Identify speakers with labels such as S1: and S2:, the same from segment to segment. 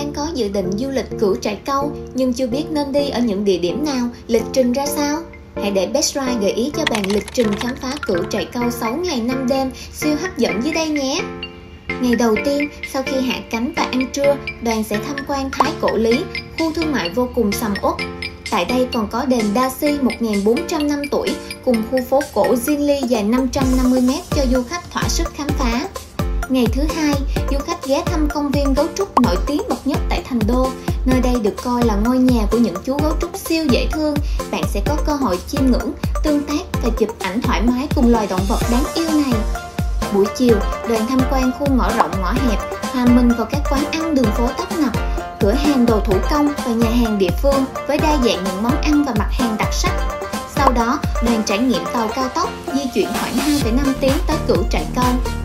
S1: đang có dự định du lịch Cửu Trại Câu nhưng chưa biết nên đi ở những địa điểm nào, lịch trình ra sao? Hãy để Best Ride gợi ý cho bạn lịch trình khám phá Cửu Trại Câu 6 ngày 5 đêm siêu hấp dẫn dưới đây nhé! Ngày đầu tiên, sau khi hạ cánh và ăn trưa, đoàn sẽ tham quan Thái Cổ Lý, khu thương mại vô cùng sầm uất. Tại đây còn có đền Đa Si 1400 năm tuổi cùng khu phố cổ Zinli dài 550m cho du khách thỏa sức khám phá. Ngày thứ hai, du khách ghé thăm công viên gấu trúc nổi tiếng bậc nhất tại Thành Đô. Nơi đây được coi là ngôi nhà của những chú gấu trúc siêu dễ thương. Bạn sẽ có cơ hội chiêm ngưỡng, tương tác và chụp ảnh thoải mái cùng loài động vật đáng yêu này. Buổi chiều, đoàn tham quan khu ngõ rộng ngõ hẹp, hòa mình vào các quán ăn đường phố tấp nập, cửa hàng đồ thủ công và nhà hàng địa phương với đa dạng những món ăn và mặt hàng đặc sắc. Sau đó, đoàn trải nghiệm tàu cao tốc di chuyển khoảng 2,5 tiếng tới Cửu Trại Câu.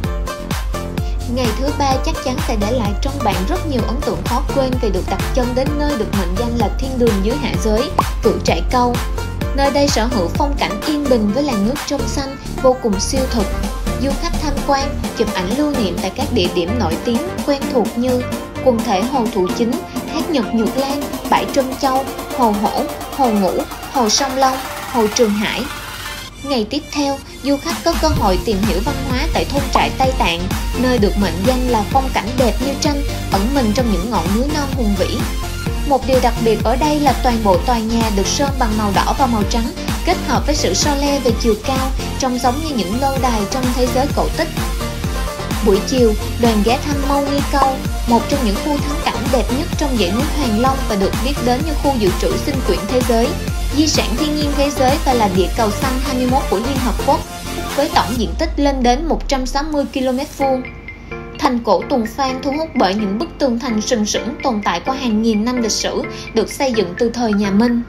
S1: Ngày thứ ba chắc chắn sẽ để lại trong bạn rất nhiều ấn tượng khó quên vì được đặt chân đến nơi được mệnh danh là thiên đường dưới hạ giới, Cửu Trại Câu. Nơi đây sở hữu phong cảnh yên bình với làn nước trong xanh vô cùng siêu thực. Du khách tham quan, chụp ảnh lưu niệm tại các địa điểm nổi tiếng quen thuộc như quần thể Hồ Thủ Chính, thác Nhật Nhược Lan, bãi Trân Châu, Hồ Hổ, Hồ Ngũ, Hồ Sông Long, Hồ Trường Hải. Ngày tiếp theo, du khách có cơ hội tìm hiểu văn hóa tại thôn trại Tây Tạng, nơi được mệnh danh là phong cảnh đẹp như tranh, ẩn mình trong những ngọn núi non hùng vĩ. Một điều đặc biệt ở đây là toàn bộ tòa nhà được sơn bằng màu đỏ và màu trắng, kết hợp với sự so le về chiều cao, trông giống như những lâu đài trong thế giới cổ tích. Buổi chiều, đoàn ghé thăm Mâu Ni Câu, một trong những khu thắng cảnh đẹp nhất trong dãy núi Hoàng Long và được biết đến như khu dự trữ sinh quyển thế giới, di sản thiên nhiên thế giới và là địa cầu xanh 21 của Liên Hợp Quốc, với tổng diện tích lên đến 160 km2. Thành cổ Tuần Phan thu hút bởi những bức tường thành sừng sững tồn tại qua hàng nghìn năm lịch sử, được xây dựng từ thời nhà Minh.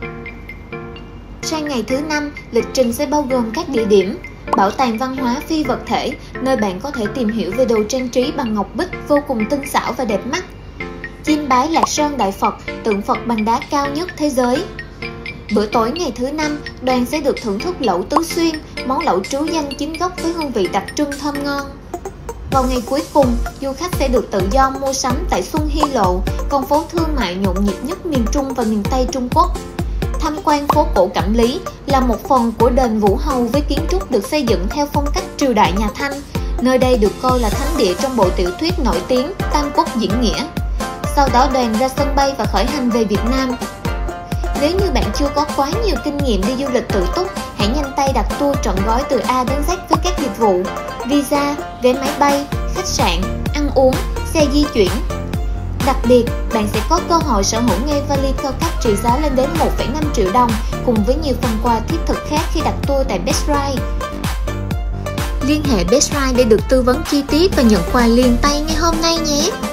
S1: Sang ngày thứ 5, lịch trình sẽ bao gồm các địa điểm: Bảo tàng văn hóa phi vật thể, nơi bạn có thể tìm hiểu về đồ trang trí bằng ngọc bích vô cùng tinh xảo và đẹp mắt. Chiêm bái Lạc Sơn Đại Phật, tượng Phật bằng đá cao nhất thế giới. Bữa tối ngày thứ 5, đoàn sẽ được thưởng thức lẩu Tứ Xuyên, món lẩu trú danh chính gốc với hương vị đặc trưng thơm ngon. Vào ngày cuối cùng, du khách sẽ được tự do mua sắm tại Xuân Hy Lộ, con phố thương mại nhộn nhịp nhất miền Trung và miền Tây Trung Quốc. Tham quan phố cổ Cẩm Lý là một phần của đền Vũ Hầu với kiến trúc được xây dựng theo phong cách triều đại nhà Thanh. Nơi đây được coi là thánh địa trong bộ tiểu thuyết nổi tiếng Tam Quốc Diễn Nghĩa. Sau đó đoàn ra sân bay và khởi hành về Việt Nam. Nếu như bạn chưa có quá nhiều kinh nghiệm đi du lịch tự túc, hãy nhanh tay đặt tour trọn gói từ A đến Z với các dịch vụ visa, vé máy bay, khách sạn, ăn uống, xe di chuyển. Đặc biệt, bạn sẽ có cơ hội sở hữu ngay vali cao cấp trị giá lên đến 1,5 triệu đồng cùng với nhiều phần quà thiết thực khác khi đặt tour tại Best Ride. Liên hệ Best Ride để được tư vấn chi tiết và nhận quà liền tay ngay hôm nay nhé!